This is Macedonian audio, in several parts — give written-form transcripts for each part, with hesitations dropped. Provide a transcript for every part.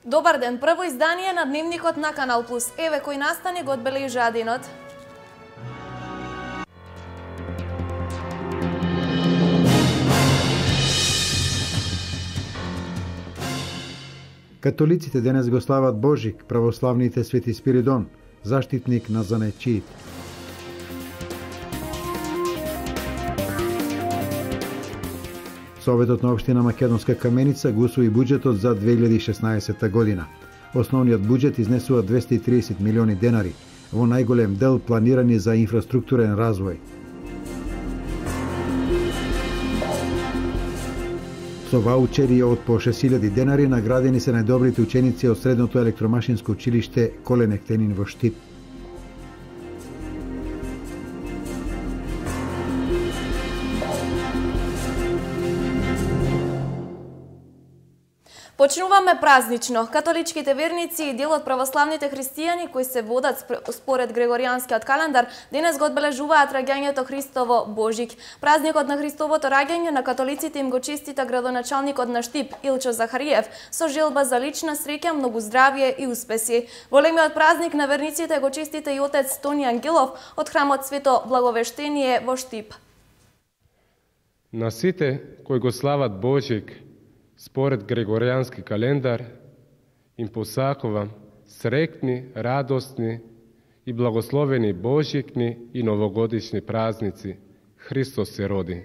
Добар ден, прво издание на Дневникот на Канал Плюс. Еве кој настани го одбележа денот. Католиците денес го слават Божик, православните Свети Спиридон, заштитник на занечиите. Советот на општина Македонска Каменица го усвои буџетот за 2016 година. Основниот буџет изнесува 230 милиони денари, во најголем дел планирани за инфраструктурен развој. Со ваучери од по 6000 денари наградени се најдобрите ученици од Средното електромашинско училиште Колен Ектенин во Штип. Почнуваме празнично. Католичките верници и дел од православните христијани кои се водат според Грегоријанскиот календар денес го одбележуваат раѓањето Христово Божик. Празникот на Христовото раѓање на католиците им го честита градоначалникот на Штип Илчо Захариев со желба за лична среќа, многу здравје и успеси. Големиот празник на верниците го честита и отец Тони Ангелов од храмот Свето Благовештение во Штип. На сите кои го слават Божик според Грегоријански календар, им посакувам среќни, радосни и благословени Божикни и новогодишни празници. Христос се роди.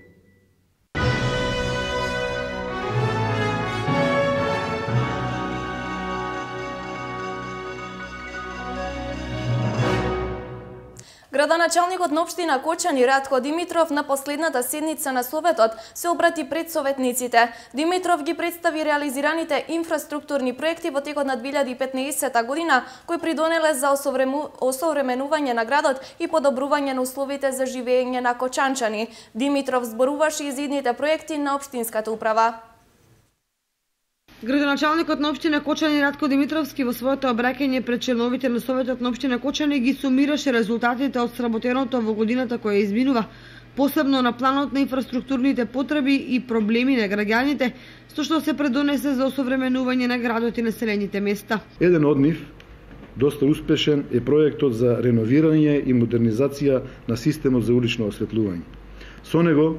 Градоначалникот на општина Кочани Радко Димитров на последната седница на Советот се обрати пред советниците. Димитров ги представи реализираните инфраструктурни проекти во текот на 2015 година, кои придонеле за осовременување на градот и подобрување на условите за живење на кочанчани. Димитров зборуваше и за идните проекти на општинската управа. Градоначалникот на општина Кочани Радко Димитровски во своето обраќање пред членовите на Советот на општина Кочани ги сумираше резултатите од сработеното во годината која изминува, посебно на планот на инфраструктурните потреби и проблеми на граѓаните, со што се предонесе за осовременување на градот и населените места. Еден од нив, доста успешен, е проектот за реновирање и модернизација на системот за улично осветлување. Со него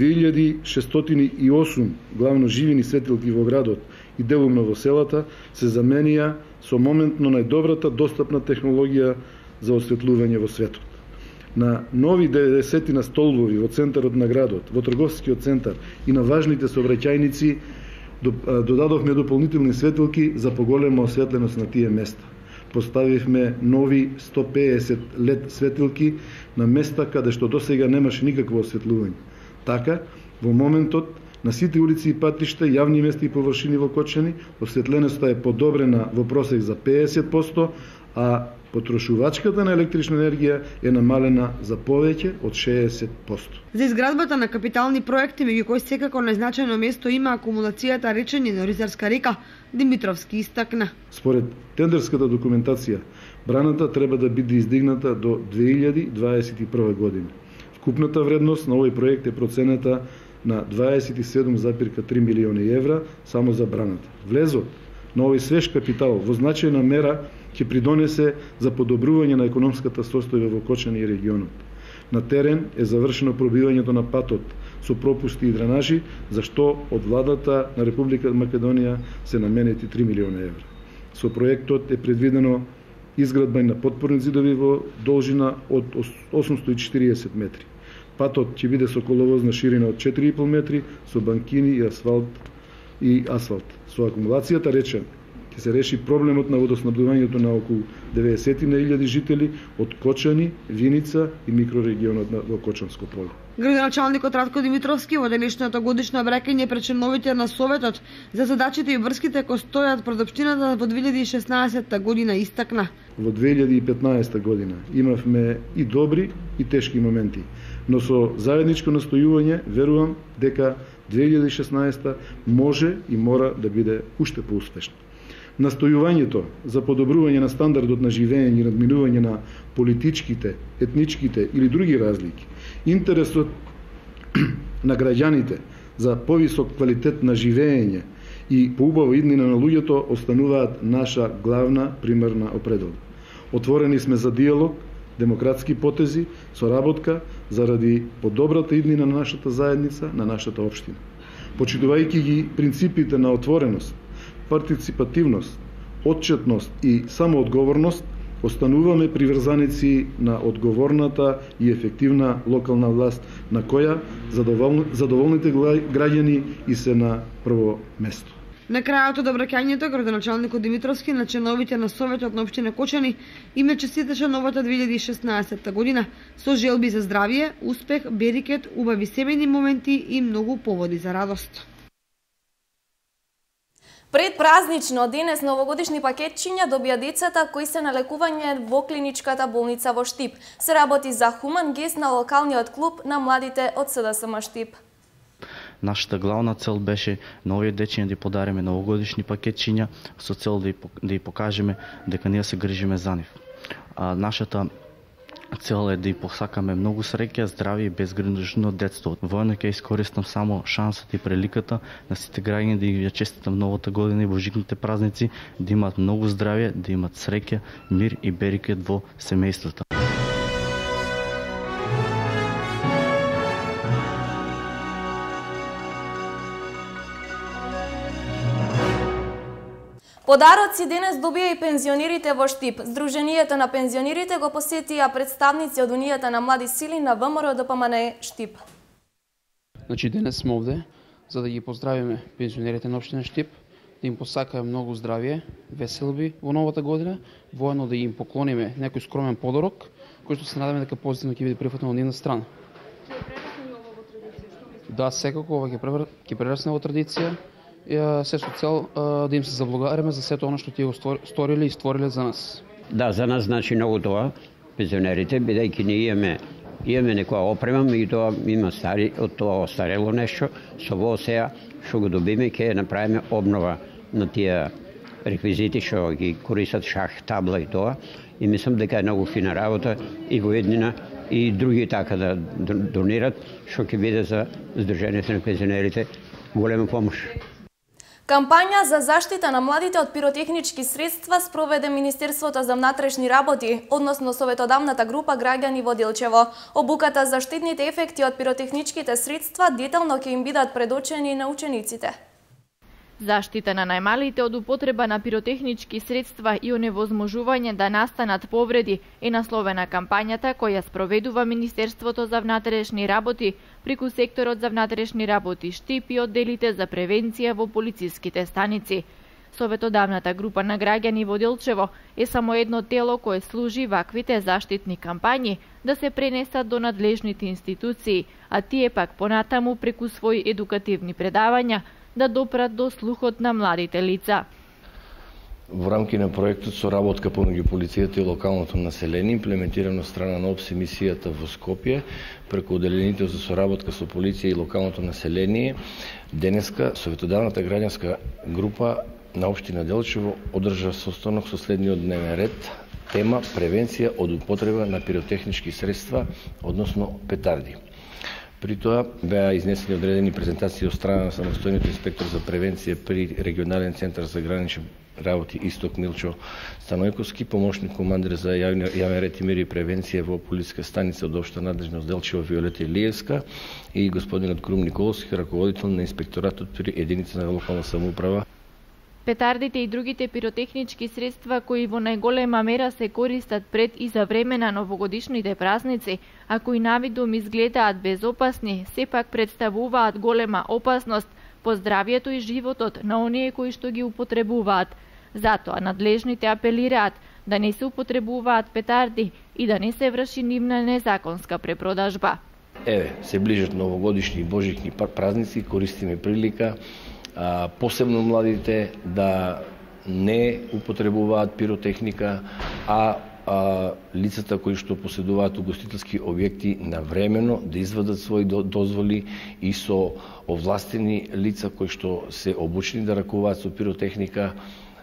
2608 главно живини светилки во градот и делумно во селата се заменија со моментно најдобрата достапна технологија за осветлување во светот. На нови 90 на столбови во центарот на градот, во трговскиот центар и на важните сообраќајници додадовме дополнителни светилки за поголема осветленост на тие места. Поставивме нови 150 LED светилки на места каде што досега немаше никакво осветлување. Така, во моментот, на сите улици и патишта, јавни места и површини во Кочани, осветленоста е подобрена во просек за 50%, а потрошувачката на електрична енергија е намалена за повеќе од 60%. За изградбата на капитални проекти, меѓу кои секако најзначајно место има акумулацијата речени на Ризарска река, Димитровски истакна. Според тендерската документација, браната треба да биде издигната до 2021 година. Вкупната вредност на овој проект е проценета на 27,3 милиони евра само за браната. Влезот на овој свеж капитал во значајна мера ќе придонесе за подобрување на економската состојба во Кочани и регионот. На терен е завршено пробивањето на патот со пропусти и дренажи, за што од владата на Република Македонија се наменети 3 милиона евра. Со проектот е предвидено изградба на подпорни зидови во должина од 840 метри. Патот ќе биде со коловозна ширина од 4,5 метри, со банкини и асфалт. Со акумулацијата речен, ќе се реши проблемот на водоснабдувањето на околу 90.000 жители од Кочани, Виница и микрорегионот во Кочанско поле. Градоначалникот Радко Димитровски во денешното годишно обраќање пред членовите на Советот за задачите и врските кои стојат пред општината во 2016 година истакна. Во 2015 година имавме и добри и тешки моменти, но со заедничко настојување верувам дека 2016 може и мора да биде уште поуспешна. Настојувањето за подобрување на стандардот на живење и надминување на политичките, етничките или други разлики, интересот на граѓаните за повисок квалитет на живење и поубава иднина на луѓето остануваат наша главна примерна определа. Отворени сме за диалог, демократски потези, соработка заради подобрата иднина на нашата заедница, на нашата општина. Почитувајќи ги принципите на отвореност, партиципативност, отчетност и самоодговорност, остануваме приврзаници на одговорната и ефективна локална власт, на која задоволните граѓани и се на прво место. На крајот од обраќањето, градоначалникот Димитровски на членовите на Советот на општина Кочани им честиташе новата 2016 година со желби за здравје, успех, берикет, убави семејни моменти и многу поводи за радост. Предпразнично денес новогодишни пакетчиња добија децата кои се на лекување во клиничката болница во Штип. Се работи за хуман гест на локалниот клуб на младите од СДСМ Штип. Нашата главна цел беше на овие дечиња да подариме новогодишни пакетчиња со цел да ја покажеме дека ние се грижиме за нив. Нашата цел е да ја посакаме многу среќа, здравје и безгрижно детство. Воено ќе искористам само шансата и приликата на сите граѓани да ја честитам новата година и божикните празници, да имаат многу здравје, да имаат среќа, мир и берикет во семејството. Подароци денес добија и пензионерите во Штип. Сдруженијето на пензионерите го посетија представници од Унијата на млади сили на ВМРО ДПМН Штип. Значи денес сме овде за да ги поздравиме пензионерите на општина Штип, да им посакаме многу здравје, веселби во новата година, воено да им поклониме некој скромен подарок, кој што се надаме дека позитивно ќе биде прифатен од нивна страна. Да, секако ова ќе прерасне во традиција. Се со цел да им се заблагодариме за сето оно што тие го сториле и створиле за нас. Да, за нас значи многу тоа, пензионерите, бидејќи ние имаме некоја опрема, меѓутоа има стари, од тоа остарело нешто, со во сега што го добиме, ќе направиме обнова на тие реквизити што ги користат шах, табла и тоа, и мислам дека е многу фина работа и во еднина и други така да донират, што ќе биде за Сдруженијето на пензионерите голема помош. Кампања за заштита на младите од пиротехнички средства спроведе Министерството за внатрешни работи, односно Советодавната група граѓани во Делчево. Обуката за штитните ефекти од пиротехничките средства детално ќе им бидат предочени на учениците. Заштита на најмалите од употреба на пиротехнички средства и оневозможување да настанат повреди е насловена кампањата која спроведува Министерството за внатрешни работи преку секторот за внатрешни работи Штип и одделите за превенција во полициските станици. Советодавната група на граѓани во Делчево е само едно тело кое служи ваквите заштитни кампањи да се пренесат до надлежните институции, а тие пак понатаму преку своји едукативни предавања да допрат до слухот на младите лица. Во рамки на проектот соработка помеѓу полицијата и локалното население, имплементирано страна на ОПС мисијата во Скопје, преку одделението за соработка со полиција и локалното население, денеска Советодавната граѓанска група на општина Делчево одржа состанок со следниот дневен ред, тема превенција од употреба на пиротехнички средства, односно петарди. При тоа беа изнесени одредени презентации од страна на самостојниот инспектор за превенција при регионален центар за гранични работи Исток Милчо Станојковски, помошник командир за јавен ред и мир и превенција во полициска станица од општа надлежност Делчево Виолета Илиевска и господинот Крум Николовски, раководител на инспекторатот при единица на локална самоуправа. Петардите и другите пиротехнички средства кои во најголема мера се користат пред и за време на новогодишните празници, а кои навидум изгледаат безопасни, сепак представуваат голема опасност по здравјето и животот на оние кои што ги употребуваат. Затоа надлежните апелираат да не се употребуваат петарди и да не се врши нивна незаконска препродажба. Се ближат новогодишни и божични празници, користиме прилика посебно младите да не употребуваат пиротехника, а лицата кои што поседуваат угостителски објекти навремено да извадат своји дозволи и со овластени лица кои што се обучени да ракуваат со пиротехника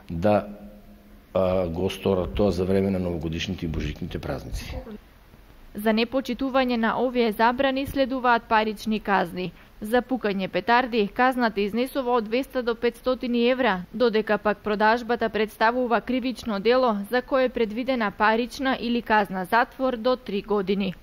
да го сторат тоа за време на новогодишните и божичните празници. За непочитување на овие забрани следуваат парични казни. За пукање петарди, казната изнесува од 200 до 500 евра, додека пак продажбата представува кривично дело за кое е предвидена парична или казна затвор до 3 години.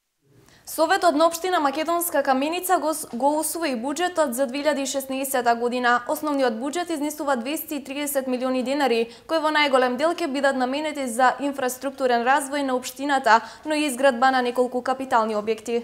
Советот на општина Македонска Каменица го усвои буџетот за 2016 година. Основниот буџет изнесува 230 милиони денари, кои во најголем дел ќе бидат наменети за инфраструктурен развој на општината, но и изградба на неколку капитални објекти.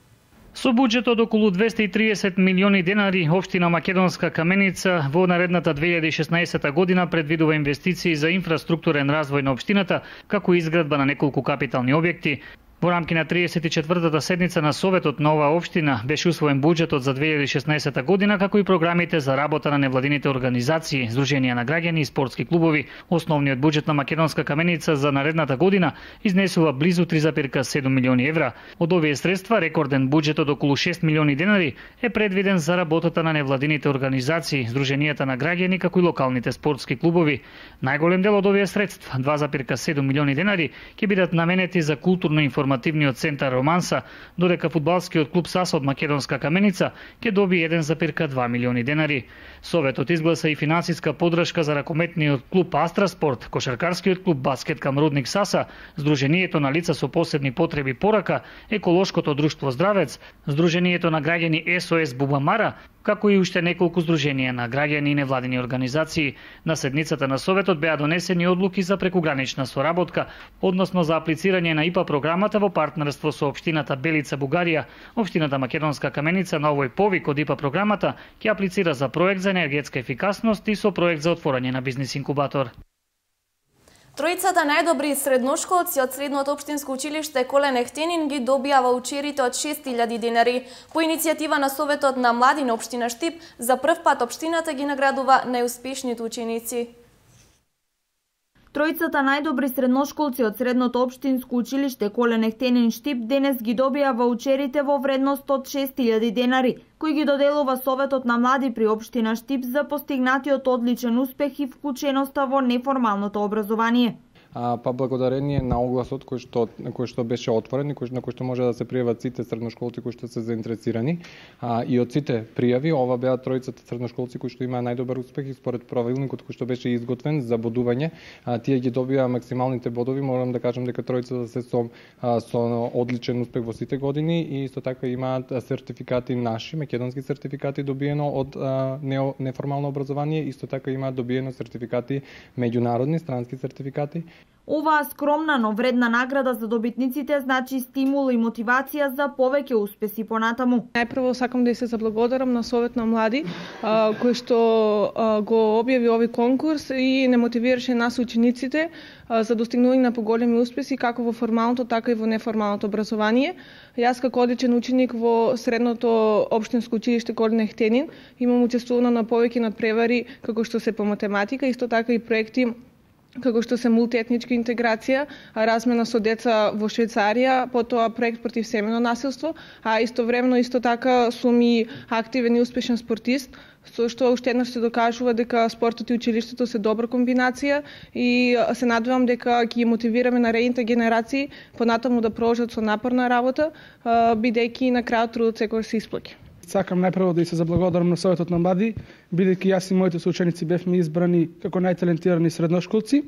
Со буџет од околу 230 милиони денари, општина Македонска Каменица во наредната 2016 година предвидува инвестиции за инфраструктурен развој на општината, како изградба на неколку капитални објекти. Во рамки на 34-та седница на Советот на оваа општина беше усвоен буџетот за 2016 година, како и програмите за работа на невладините организации, здруженија на граѓани и спортски клубови. Основниот буџет на Македонска Каменица за наредната година изнесува близу 3,7 милиони евра. Од овие средства, рекорден буџет од околу 6 милиони денари е предвиден за работата на невладините организации, здруженијата на граѓани, како и локалните спортски клубови. Најголем дел од овие средства, 2,7 милиони денари, ќе бидат наменети за културно-информативниот центар Романса, додека фудбалскиот клуб Саса од Македонска Каменица ќе добие 1,2 милиони денари. Советот изгласа и финансиска поддршка за ракометниот клуб Астраспорт, кошаркарскиот клуб Баскет Камрудник Саса, Здруженијето на лица со посебни потреби Порака, Еколошкото друштво Здравец, Здруженијето на граѓани СОС Бубамара, како и уште неколку здруженија на граѓани и невладини организации. На седницата на Советот беа донесени одлуки за прекугранична соработка, односно за аплицирање на ИПА програмата во партнерство со општината Белица Бугарија. Општината Македонска Каменица на овој повик од ИПА програмата ќе аплицира за проект за енергетска ефикасност и со проект за отворање на бизнис инкубатор. Тројцата најдобри средношколци од Средното општинско училиште Колен Ехтенин ги добија ваучерите од 6.000 денари. По иницијатива на Советот на млади на општина Штип, за прв пат општината ги наградува најуспешните ученици. Тројцата најдобри средношколци од Средното општинско училиште Колен Ехтенин Штип денес ги добија ваучерите во вредност од 6.000 денари, кои ги доделува Советот на млади при општина Штип за постигнатиот одличен успех и вклученоста во неформалното образование. Па благодарение на огласот кој што беше отворен и на кој што може да се пријават сите средношколци кои што се заинтересирани, и од сите пријави ова беа тројцата средношколци кои што имаа најдобар успех и според правилникот кој што беше изготвен за бодување, тие ги добија максималните бодови. Морам да кажам дека тројцата се со одличен успех во сите години и исто така имаат сертификати наши, македонски сертификати добиено од неформално образование, исто така имаат добиено сертификати меѓународни, странски сертификати. Оваа скромна, но вредна награда за добитниците значи стимул и мотивација за повеќе успеси понатаму. Најпрво сакам да се заблагодарам на Совет на млади кој што го објави овој конкурс и не мотивираше нас учениците за достигнување на поголеми успеси како во формалното, така и во неформалното образование. Јас како одличен ученик во Средното општинско училиште Колен Ехтенин имам учествувано на повеќе надпревари како што се по математика, исто така и проекти како што се мултиетничка интеграција, размена со деца во Швајцарија, потоа проект против семено насилство, а истовремено исто така сум и активен и успешен спортист, со што уште еднаш се докажува дека спортот и училиштето се добра комбинација и се надевам дека ќе мотивираме наредните генерации понатаму да продолжат со напорна работа, бидејќи на крајот трудот секогаш се исплаќа. Сакам најпрво да се заблагодарам на Советот на млади, бидејќи јас и моите соученици бевме избрани како најталентирани средношколци.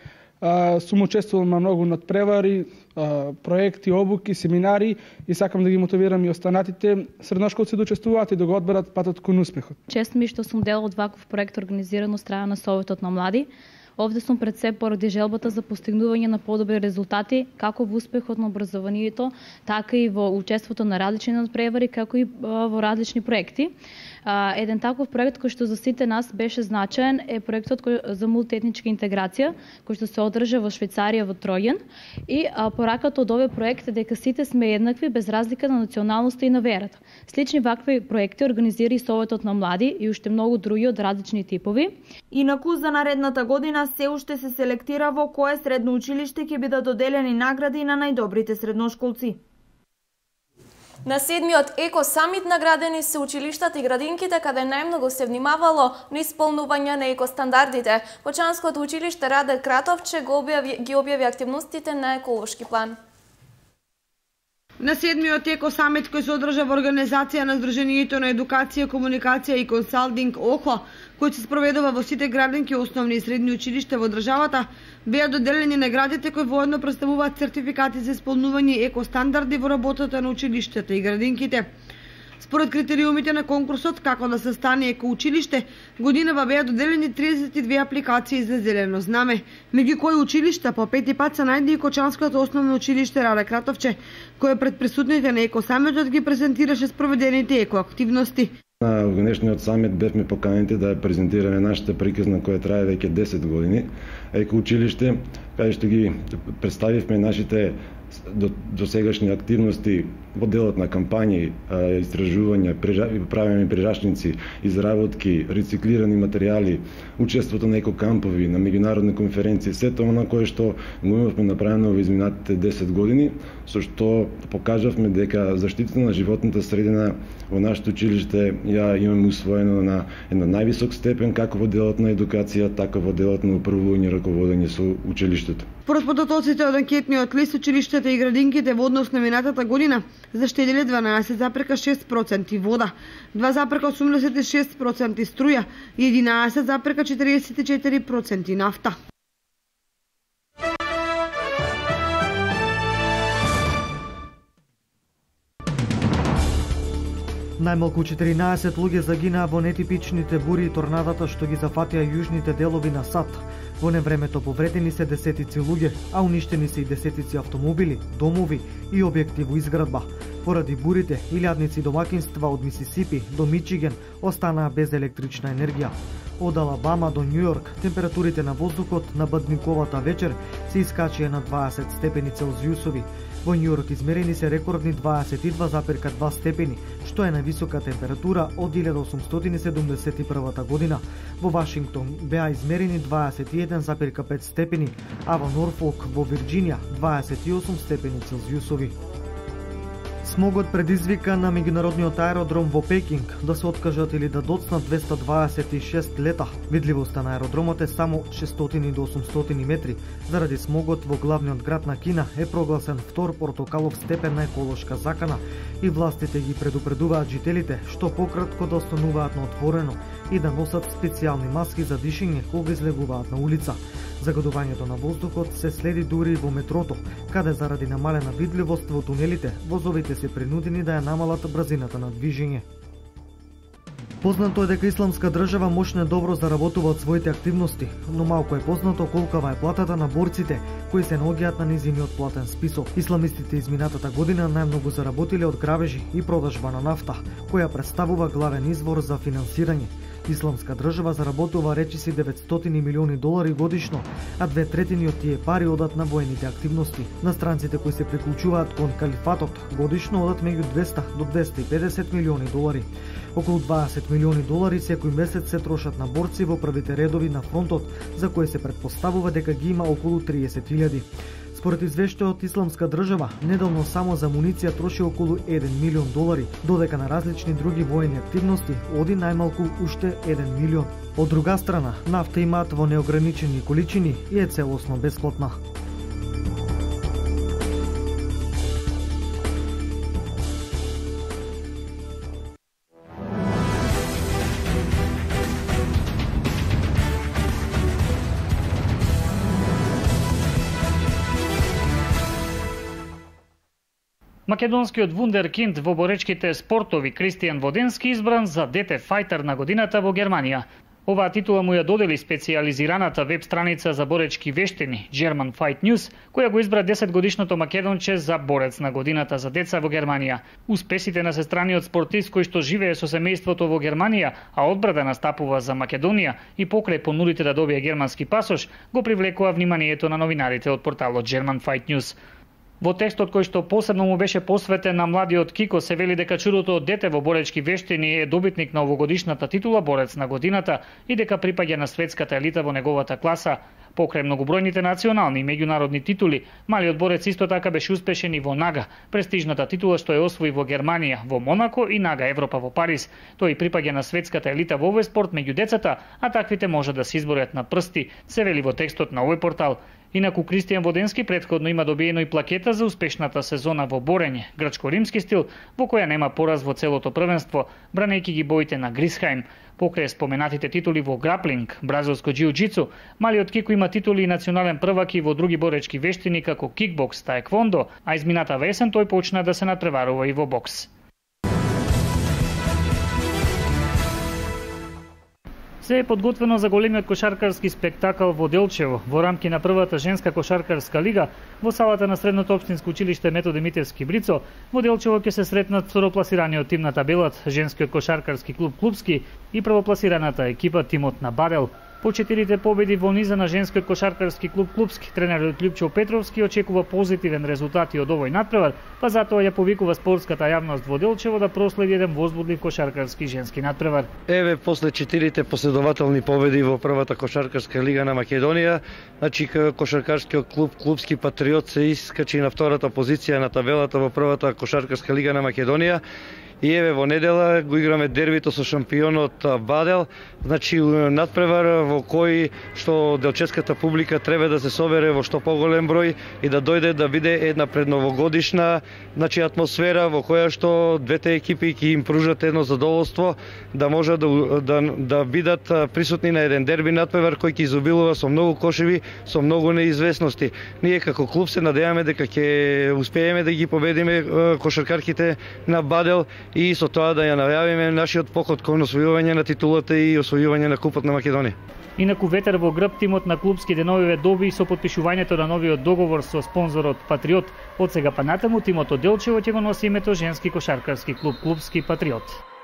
Сум учествувал на многу надпревари, проекти, обуки, семинари и сакам да ги мотивирам и останатите средношколци да учествуваат и да го одберат патот кон успехот. Чест ми што сум дел од ваков проект организиран од страна на Советот на млади. Овде сум пред се поради желбата за постигнување на подобри резултати, како во успехот на образованието, така и во учеството на различни надпревари, како и во различни проекти. Еден таков проект кој што за сите нас беше значаен е проектот за мултиетничка интеграција, кој што се одржа во Швајцарија во Тројан. И пораката од овој проект е дека сите сме еднакви без разлика на националноста и на верата. Слични вакви проекти организира и Советот на млади и уште многу други од различни типови. Инаку за наредната година се уште се селектира во кое средно училиште ќе бидат доделени награди на најдобрите средношколци. На 7-миот Еко Самит наградени се училиштата и градинките каде најмногу се внимавало на исполнување на екостандардите. Почанското училиште Раде Кратовче ги објави активностите на еколошки план. На 7-миот Еко самит кој се одржа во организација на Сдруженијето на едукација, комуникација и консалтинг ОХО, кој се спроведува во сите градинки, основни и средни училишта во државата, беа доделени наградите кои воедно представуваат сертификати за исполнување еко стандарди во работата на училиштата и градинките. Според критериумите на конкурсот како да се стане еко училиште, годинава беа доделени 32 апликации за зелено знаме, меѓу кои училишта по пети пат се најде и Кочанското основно училиште Раде Кратовче, кое пред присутните на еко самитот ги презентираше спроведените еко активности. На денешниот самит бевме поканети да презентираме нашата приказна која трае веќе 10 години, еко училиште, каде што ги представивме нашите досегашни активности во делот на кампањи, истражувања, правење прирачници, изработки, рециклирани материјали, учеството на екокампови, на меѓународни конференции, сето она кое што го имавме направено во изминатите 10 години, со што покажавме дека заштитата на животната средина во нашето училиште ја имаме усвоено на една највисок степен, како во делот на едукација, така во делот на управување и раководење со училиштето. Според податоците од анкетниот лист, училиштата и градинките во однос на минатата година заштеделе 12,6% вода, 2,86% струја и 11,44% нафта. Најмалку 14 луѓе загинаа во нетипичните бури и торнадата што ги зафатија јужните делови на САД. Во невремето повредени се десетици луѓе, а уништени се и десетици автомобили, домови и објекти во изградба. Поради бурите, илјадници домакинства од Мисисипи до Мичиген останаа без електрична енергија. Од Алабама до Њујорк, температурите на воздухот на бадниковата вечер се искачија на 20 степени Целзиусови. Во Њујорк измерени се рекордни 22,2 степени, што е највисока температура од 1871 година. Во Вашингтон беа измерени 21,5 степени, а во Норфолк во Вирџинија 28 степени Целзиусови. Смогот предизвика на меѓународниот аеродром во Пекинг да се откажат или да доцнат 226 лета. Видливоста на аеродромот е само 600 до 800 метри. Заради смогот во главниот град на Кина е прогласен втор портокалов степен на еколошка закана и властите ги предупредуваат жителите што пократко да остануваат на отворено и да носат специјални маски за дишење кога излегуваат на улица. Загадувањето на воздухот се следи дури и во метрото, каде заради намалена видливост во тунелите, возовите се принудени да ја намалат брзината на движење. Познато е дека Исламска држава мощно добро заработува од своите активности, но малку е познато колкава е платата на борците кои се наоѓаат на низиниот платен список. Исламистите изминатата година најмногу заработиле од грабежи и продажба на нафта, која представува главен извор за финансирање. Исламска држава заработува речиси $900 милиони годишно, а 2/3 од тие пари одат на воените активности. На странците кои се приклучуваат кон калифатот годишно одат меѓу 200 до $250 милиони. Околу $20 милиони секој месец се трошат на борци во првите редови на фронтот, за кои се претпоставува дека ги има околу 30.000. Според извештајот, Исламска држава неделно само за амуниција троши околу $1 милион, додека на различни други воени активности оди најмалку уште $1 милион. Од друга страна, нафта имаат во неограничени количини и е целосно бесплатна. Македонскиот вундеркинд во боречките спортови Кристијан Воденски избран за дете фајтер на годината во Германија. Оваа титула му ја додели специјализираната веб страница за боречки вештини German Fight News, која го избра 10-годишното македонче за борец на годината за деца во Германија. Успесите на сестраниот спортист кој што живее со семејството во Германија, а одбра да настапува за Македонија и покрај понудите да добие германски пасош, го привлекува вниманието на новинарите од порталот German Fight News. Во текстот кој што посебно му беше посветен на младиот Кико се вели дека чудото дете во боречки вештини е добитник на овогодишната титула борец на годината и дека припаѓа на светската елита во неговата класа. Покрај многобројните национални и меѓународни титули, малиот борец исто така беше успешен и во Нага, престижната титула што ја освои во Германија, во Монако и Нага Европа во Париз. Тој припаѓа на светската елита во овој спорт меѓу децата, а таквите може да се изборат на прсти, се вели во текстот на овој портал. Инаку Кристијан Воденски претходно има добиено и плакета за успешната сезона во борење, грчко-римски стил, во која нема пораз во целото првенство, бранејќи ги боите на Грисхајм. Покрај споменатите титули во граплинг, бразилско џиу-џицу, малиот Кико има титули и национален првак и во други боречки вештини како кикбокс, таеквондо, а изминатава есен тој почна да се натпреварува и во бокс. Се е подготвено за големиот кошаркарски спектакл во Делчево во рамки на првата женска кошаркарска лига во салата на Средното општинско училиште Методе Митевски Брицо. Во Делчево ќе се сретнат второпласираниот тим на табелат, женскиот кошаркарски клуб Клупски и првопласираната екипа тимот на Бадел. По 4 победи во низа на женскиот кошаркарски клуб Клупски, тренерот Љупчо Петровски очекува позитивен резултат и од овој натпревар, па затоа ја повикува спортската јавност во Делчево да проследи еден возбудлив кошаркарски женски натпревар. Еве после 4 последователни победи во првата кошаркарска лига на Македонија, значи кошаркарскиот клуб Клупски Патриот се искачи на втората позиција на табелата во првата кошаркарска лига на Македонија. И еве во недела го играме дербито со шампионот Бадел, значи натпревар во кој што делческата публика треба да се собере во што поголем број и да дојде да биде една предновогодишна, значи атмосфера во која што двете екипи ќе им пружат едно задоволство да може да бидат присутни на еден дерби натпревар кој ќе изобилува со многу кошеви, со многу неизвестности. Ние како клуб се надеваме дека ќе успееме да ги победиме кошаркарките на Бадел и со тоа да ја најавиме нашиот поход кон освојување на титулата и освојување на Купот на Македонија. Инаку ветер во грб тимот на Клупски деновиве доби со потпишувањето на новиот договор со спонзорот Патриот. Од сега па натаму тимот од Делчево ќе го носи името женски кошаркарски клуб Клупски Патриот.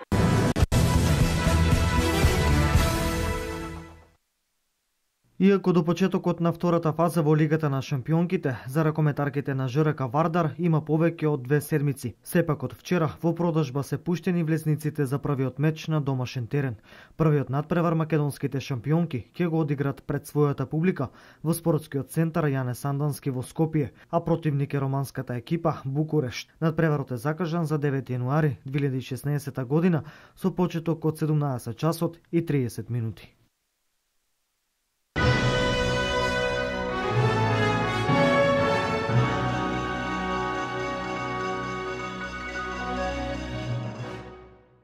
Иако до почетокот на втората фаза во Лигата на шампионките, за ракометарките на ЖРК Вардар има повеќе од 2 седмици. Сепак од вчера во продажба се пуштени влезниците за првиот меч на домашен терен. Првиот натпревар македонските шампионки ќе го одиграт пред својата публика во спортскиот центар Јане Сандански во Скопје, а противник е романската екипа Букурешт. Натпреварот е закажан за 9 јануари 2016 година со почеток од 17 часот и 30 минути.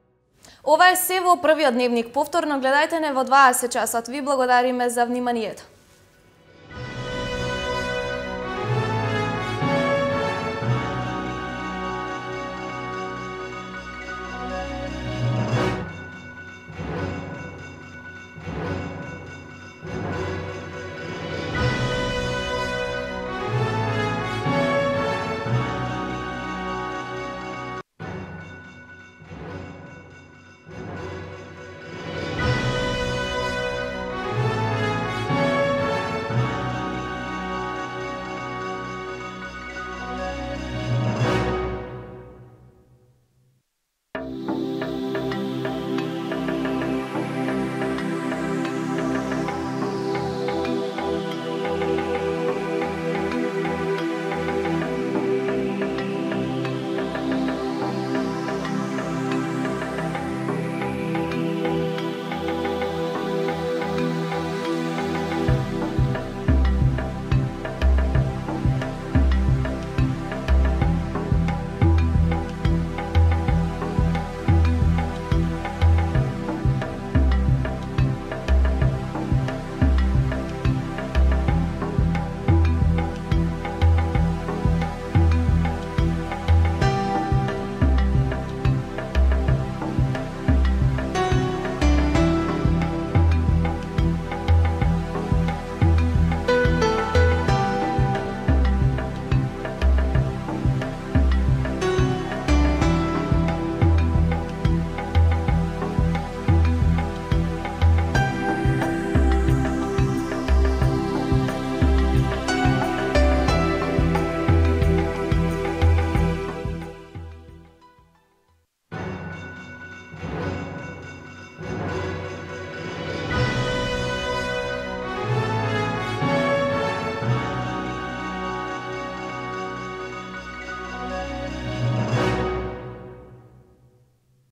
Ова е се во првиот дневник. Повторно гледајте не во 20 часот. Ви благодариме за вниманието.